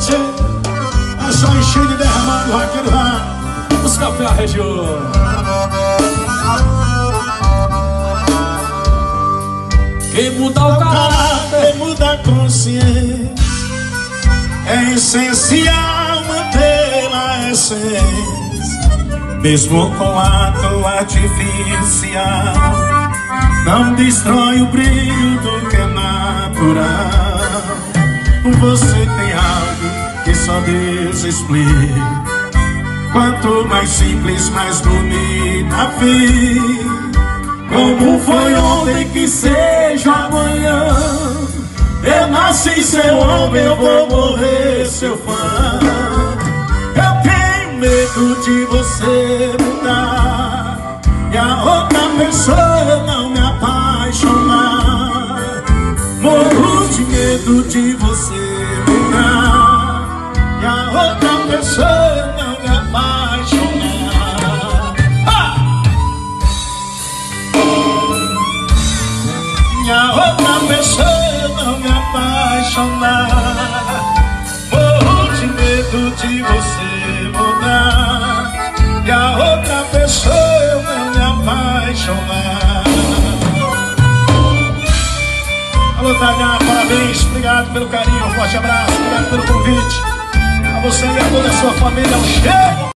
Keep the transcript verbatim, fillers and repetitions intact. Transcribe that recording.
tchê. É só encher de derramado, o vaqueiro vai buscar pra região. Quem muda o caráter, quem muda a consciência, é essencial mantê-la a essência, mesmo com ato artificial. Não destrói o brilho do que é natural. Você tem algo que só Deus explica. Quanto mais simples, mais bonita fica. Como foi ontem, que seja amanhã. Eu nasci seu homem, eu vou morrer seu fã. Eu tenho medo de você mudar e a outra pessoa não me apaixonar. Morro de medo de você mudar e a outra pessoa não me apaixonar. E a outra pessoa não me apaixonar. Morro de medo de você mudar e a outra pessoa não me apaixonar. Alô, Tainá, parabéns, obrigado pelo carinho, um forte abraço, obrigado pelo convite. A você e a toda a sua família, um cheiro.